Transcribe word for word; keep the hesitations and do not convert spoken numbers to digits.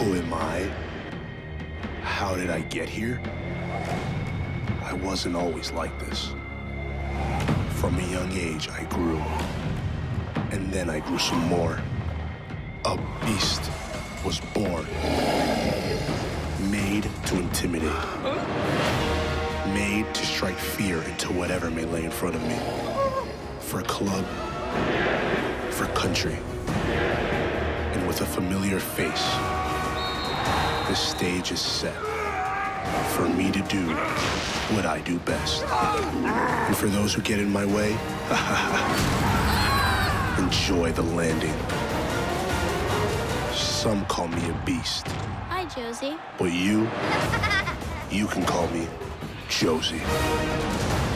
Who am I? How did I get here? I wasn't always like this. From a young age, I grew. And then I grew some more. A beast was born. Made to intimidate. Made to strike fear into whatever may lay in front of me. For a club, for country, and with a familiar face. The stage is set for me to do what I do best. And for those who get in my way, enjoy the landing. Some call me a beast. Hi, Josie. But you, you can call me Jozy.